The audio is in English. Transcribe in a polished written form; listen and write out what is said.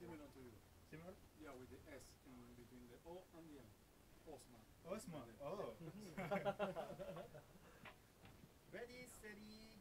Similar to you. Similar? Yeah, with the S in between the O and the M. Osman. Osman. Oh. Ready, steady.